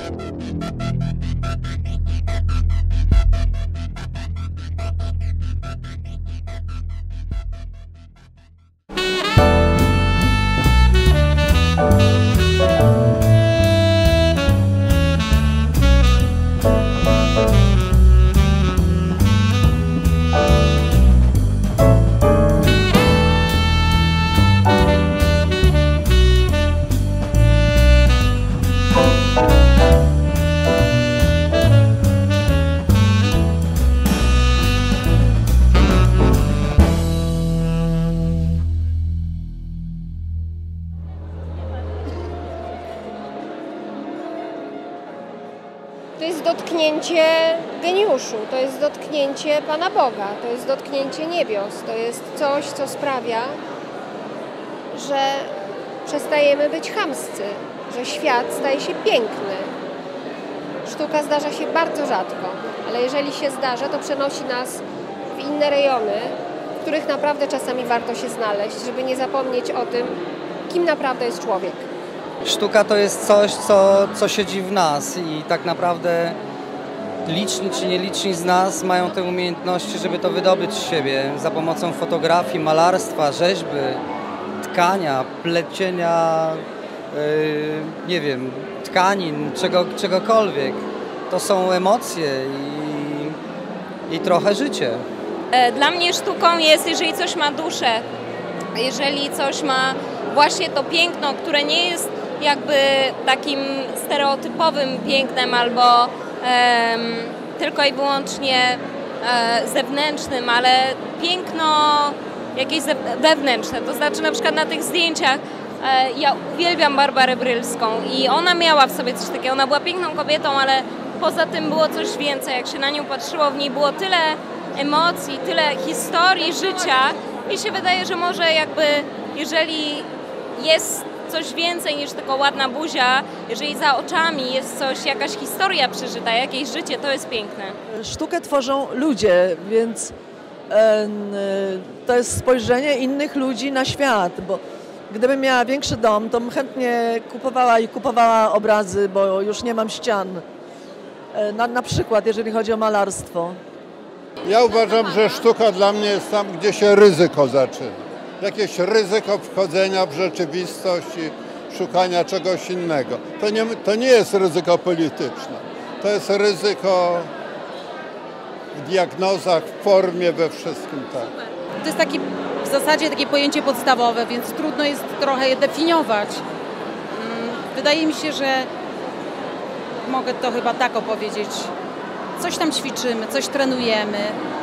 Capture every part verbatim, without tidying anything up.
To jest dotknięcie geniuszu, to jest dotknięcie Pana Boga, to jest dotknięcie niebios, to jest coś, co sprawia, że przestajemy być chamscy, że świat staje się piękny. Sztuka zdarza się bardzo rzadko, ale jeżeli się zdarza, to przenosi nas w inne rejony, w których naprawdę czasami warto się znaleźć, żeby nie zapomnieć o tym, kim naprawdę jest człowiek. Sztuka to jest coś, co, co siedzi w nas i tak naprawdę liczni czy nieliczni z nas mają te umiejętności, żeby to wydobyć z siebie za pomocą fotografii, malarstwa, rzeźby, tkania, plecienia, yy, nie wiem, tkanin, czego, czegokolwiek. To są emocje i, i trochę życie. Dla mnie sztuką jest, jeżeli coś ma duszę, jeżeli coś ma właśnie to piękno, które nie jest jakby takim stereotypowym pięknem albo um, tylko i wyłącznie e, zewnętrznym, ale piękno jakieś wewnętrzne. To znaczy na przykład na tych zdjęciach e, ja uwielbiam Barbarę Brylską i ona miała w sobie coś takiego. Ona była piękną kobietą, ale poza tym było coś więcej. Jak się na nią patrzyło, w niej było tyle emocji, tyle historii życia i się wydaje, że może jakby jeżeli jest coś więcej niż tylko ładna buzia, jeżeli za oczami jest coś, jakaś historia przeżyta, jakieś życie, to jest piękne. Sztukę tworzą ludzie, więc e, to jest spojrzenie innych ludzi na świat, bo gdybym miała większy dom, to bym chętnie kupowała i kupowała obrazy, bo już nie mam ścian. E, na, na przykład, jeżeli chodzi o malarstwo. Ja uważam, że sztuka dla mnie jest tam, gdzie się ryzyko zaczyna. Jakieś ryzyko wchodzenia w rzeczywistość i szukania czegoś innego. To nie, to nie jest ryzyko polityczne. To jest ryzyko w diagnozach, w formie, we wszystkim. Tak. To jest taki, w zasadzie takie pojęcie podstawowe, więc trudno jest trochę je definiować. Wydaje mi się, że mogę to chyba tak opowiedzieć. Coś tam ćwiczymy, coś trenujemy.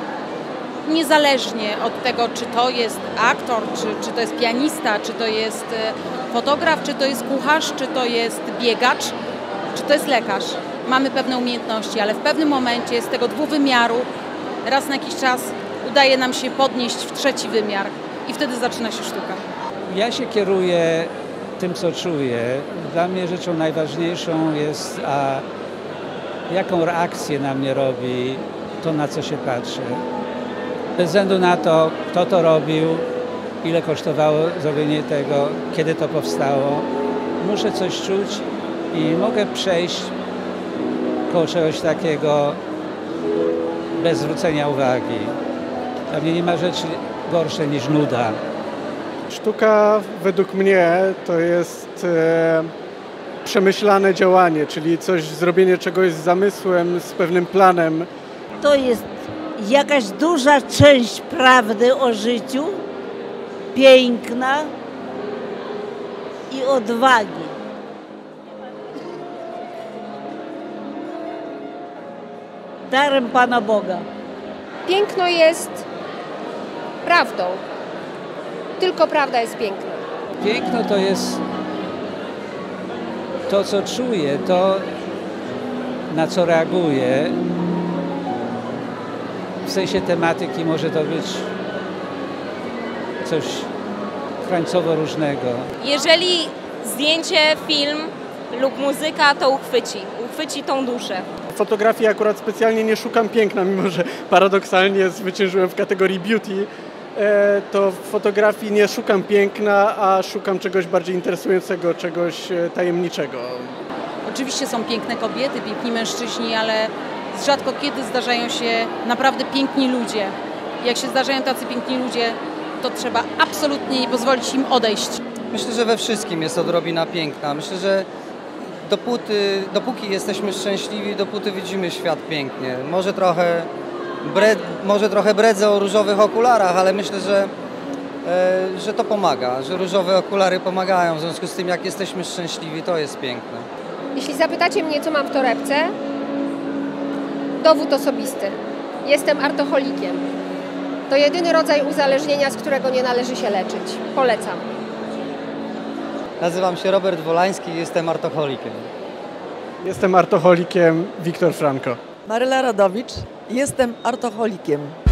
Niezależnie od tego, czy to jest aktor, czy, czy to jest pianista, czy to jest fotograf, czy to jest kucharz, czy to jest biegacz, czy to jest lekarz. Mamy pewne umiejętności, ale w pewnym momencie z tego dwuwymiaru raz na jakiś czas udaje nam się podnieść w trzeci wymiar i wtedy zaczyna się sztuka. Ja się kieruję tym, co czuję. Dla mnie rzeczą najważniejszą jest, a jaką reakcję na mnie robi to, na co się patrzy. Bez względu na to, kto to robił, ile kosztowało zrobienie tego, kiedy to powstało, muszę coś czuć i mogę przejść koło czegoś takiego bez zwrócenia uwagi. Dla mnie nie ma rzeczy gorsze niż nuda. Sztuka według mnie to jest e, przemyślane działanie, czyli coś, zrobienie czegoś z zamysłem, z pewnym planem. To jest jakaś duża część prawdy o życiu, piękna i odwagi. Darem Pana Boga. Piękno jest prawdą. Tylko prawda jest piękna. Piękno to jest to, co czuję, to, na co reaguję. W sensie tematyki może to być coś krańcowo różnego. Jeżeli zdjęcie, film lub muzyka to uchwyci, uchwyci tą duszę. W fotografii akurat specjalnie nie szukam piękna, mimo że paradoksalnie zwyciężyłem w kategorii beauty, to w fotografii nie szukam piękna, a szukam czegoś bardziej interesującego, czegoś tajemniczego. Oczywiście są piękne kobiety, piękni mężczyźni, ale rzadko kiedy zdarzają się naprawdę piękni ludzie. Jak się zdarzają tacy piękni ludzie, to trzeba absolutnie nie pozwolić im odejść. Myślę, że we wszystkim jest odrobina piękna. Myślę, że dopóty, dopóki jesteśmy szczęśliwi, dopóty widzimy świat pięknie. Może trochę, bre, może trochę bredzę o różowych okularach, ale myślę, że, e, że to pomaga, że różowe okulary pomagają. W związku z tym, jak jesteśmy szczęśliwi, to jest piękne. Jeśli zapytacie mnie, co mam w torebce, dowód osobisty. Jestem artocholikiem. To jedyny rodzaj uzależnienia, z którego nie należy się leczyć. Polecam. Nazywam się Robert Wolański i jestem artocholikiem. Jestem artocholikiem, Wiktor Franko. Maryla Radowicz, jestem artocholikiem.